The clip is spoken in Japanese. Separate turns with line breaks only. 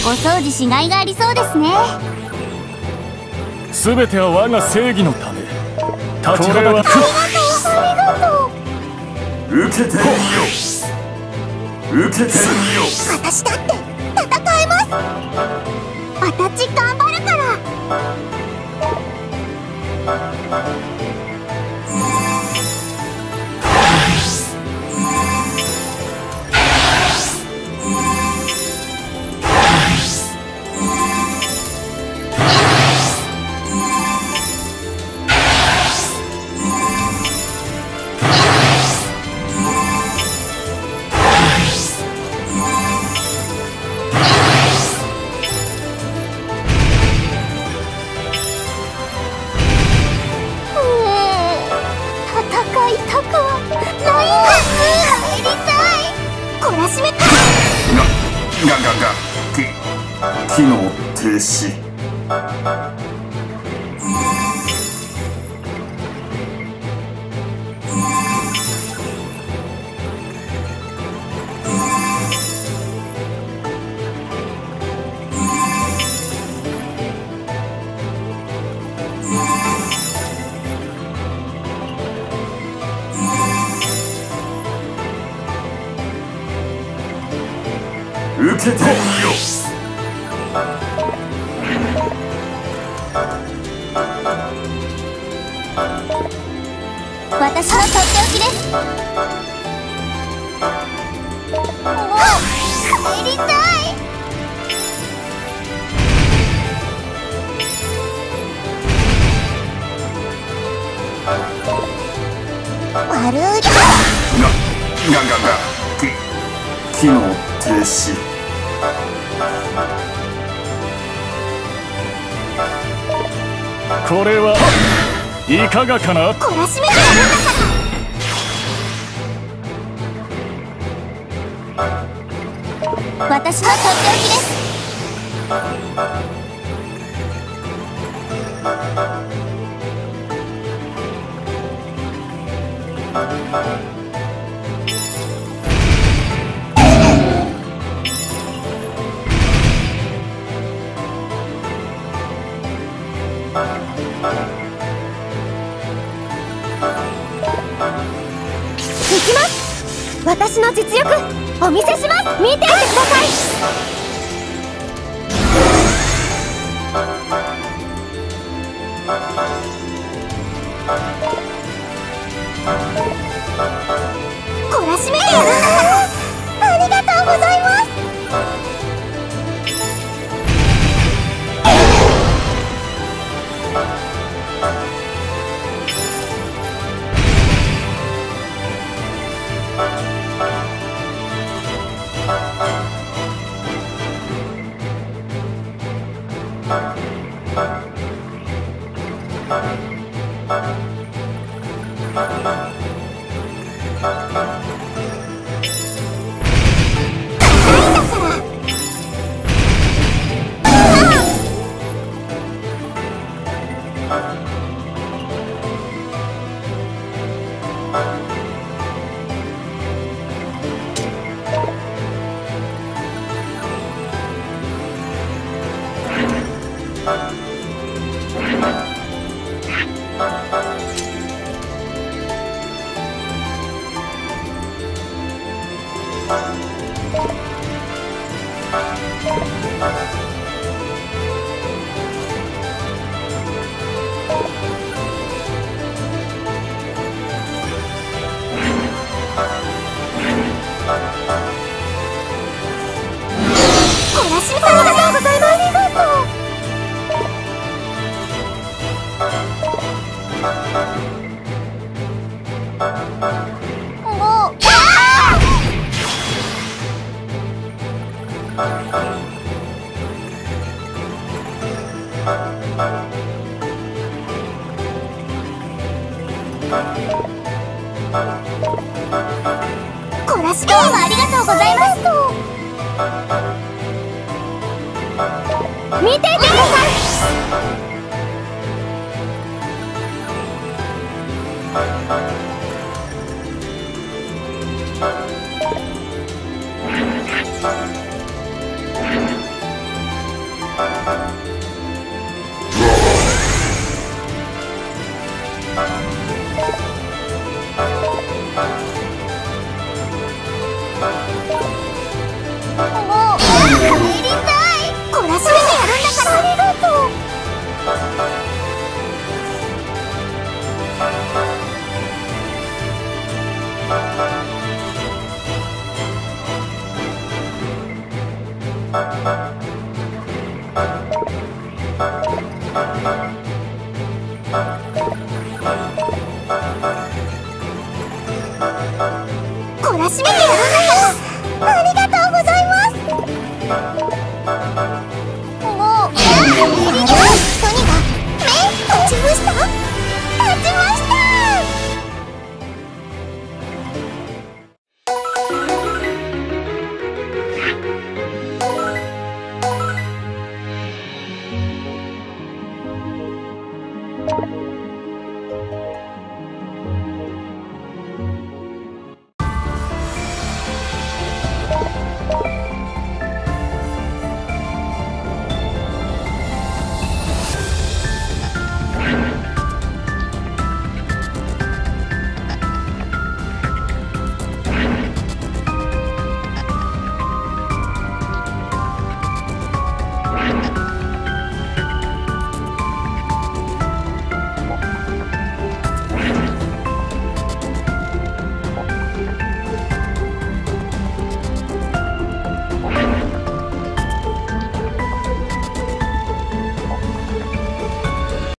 お掃除しがいがありそうですね。
すべては我が正義のため。立ちはだか
ありがとう。
受けてみよ。受けてみよ。
私だって戦えます。私頑張るから。
機能停止。受けてみよ。
私のとっておきです。もう帰りたい。悪い。
機能停止。
これはいかがかな。
懲らしめてやるんだから。私のとっておきです。行きます。私の実力お見せします。見ていてください。懲らしめてやるんだから。ありがとうございます。懲らしめはありがとうございます。見ていてください。 懲らしめてやるんだぞ。